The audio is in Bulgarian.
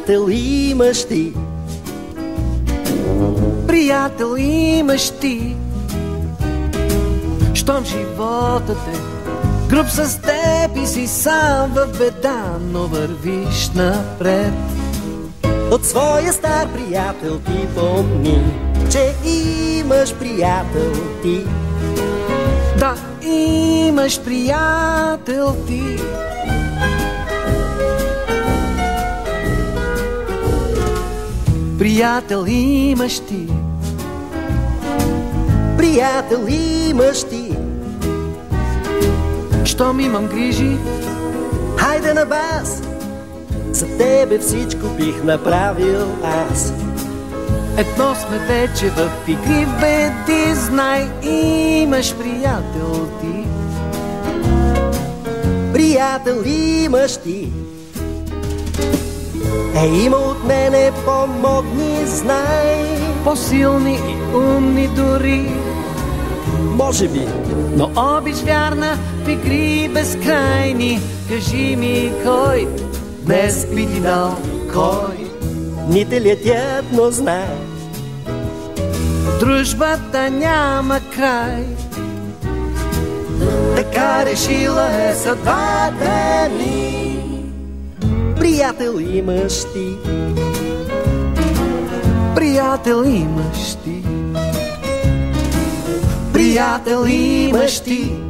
Приятел имаш ти. Приятел имаш ти. Щом животът е груб с теб и си сам в беда, но вървиш напред. От своя стар приятел ти помни, че имаш приятел ти. Да, имаш приятел ти. Приятел имаш ти. Приятел имаш ти. Щом имам грижи, Хайде на бас, за тебе всичко бих направил аз. едно сме вече в игри, в беди, знай, имаш приятел ти. Приятел имаш ти. Има от мене, помогни, знай. По-силни и умни дори, Може би, но обич вярна в игри безкрайни. Кажи ми кой днес би ти дал, кой? дните летят, но знай. Дружбата няма край. Така решила е съдбата ни. Приятел имаш ти. Приятел имаш ти. Приятел имаш ти.